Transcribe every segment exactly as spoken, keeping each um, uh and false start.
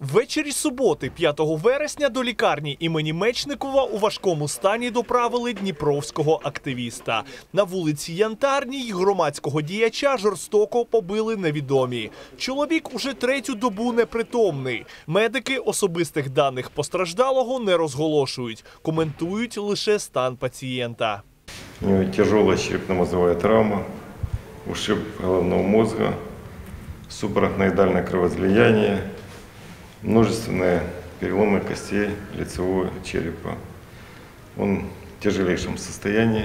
Ввечері суботи, п'ятого вересня, до лікарні імені Мечникова у важкому стані доправили дніпровського активіста. На вулиці Янтарній громадського діяча жорстоко побили невідомі. Чоловік уже третю добу непритомний. Медики особистих даних постраждалого не розголошують, коментують лише стан пацієнта. У него тяжелая черепно-мозговая травма, ушиб головного мозга, субарахноидальное кровоизлияние, множественные переломы костей лицевого черепа. Он в тяжелейшем состоянии,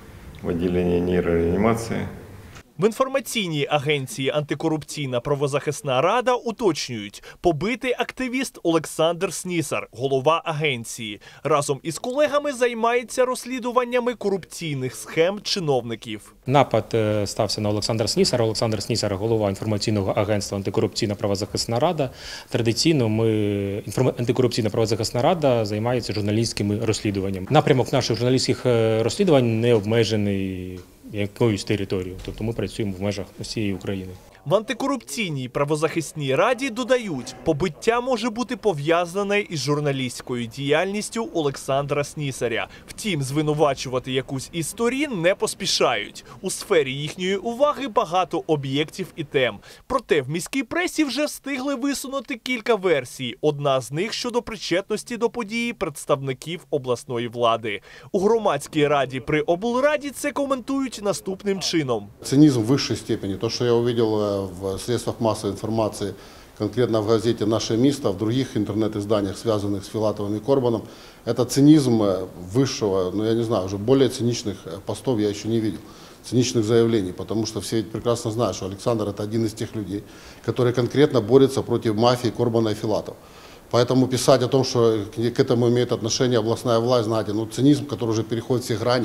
в отделении нейрореанимации. В інформаційній агенції «Антикорупційна правозахисна рада» уточнюють, побитий активіст Олександр Снісар, голова агенції. Разом із колегами займається розслідуваннями корупційних схем чиновників. Напад стався на Олександра Снісара. Олександр Снісар – голова інформаційного агентства «Антикорупційна правозахисна рада». Традиційно ми, «Антикорупційна правозахисна рада» займається журналістськими розслідуваннями. Напрямок наших журналістських розслідувань не обмежений якоюсь територією, тобто ми працюємо в межах усієї України. В антикорупційній правозахисній раді додають, побиття може бути пов'язане із журналістською діяльністю Олександра Снісаря. Втім, звинувачувати якусь із сторін не поспішають. У сфері їхньої уваги багато об'єктів і тем. Проте в міській пресі вже встигли висунути кілька версій. Одна з них щодо причетності до події представників обласної влади. У громадській раді при облраді це коментують наступним чином. Цинизм в высшей степени. То, что я увидел в средствах массовой информации, конкретно в газете «Наше место», в других интернет-изданиях, связанных с Филатовым и Корбаном, это цинизм высшего, ну я не знаю, уже более циничных постов я еще не видел, циничных заявлений, потому что все ведь прекрасно знают, что Александр – это один из тех людей, который конкретно борется против мафии Корбана и Филатова. Поэтому писать о том, что к этому имеет отношение областная власть, знаете, ну цинизм, который уже переходит все грани,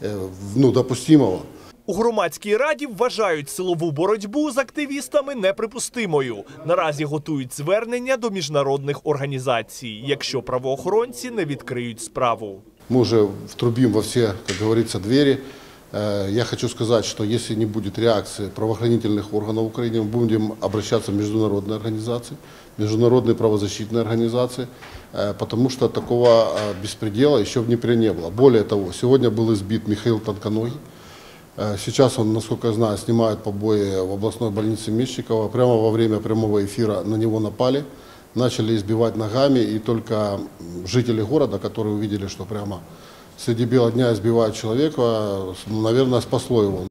ну, допустимого. У громадській раді вважають силову боротьбу з активістами неприпустимою. Наразі готують звернення до міжнародних організацій, якщо правоохоронці не відкриють справу. Мы уже втрубим во все, как говорится, двери. Я хочу сказать, что если не будет реакции правоохранительных органов Украины, мы будем обращаться в международные организации, международные правозащитные организации, потому что такого беспредела еще в Днепре не было. Более того, сегодня был избит Михаил Тонконогий. Сейчас он, насколько я знаю, снимает побои в областной больнице Мечникова. Прямо во время прямого эфира на него напали, начали избивать ногами, и только жители города, которые увидели, что прямо среди бела дня избивают человека, наверное, спасло его.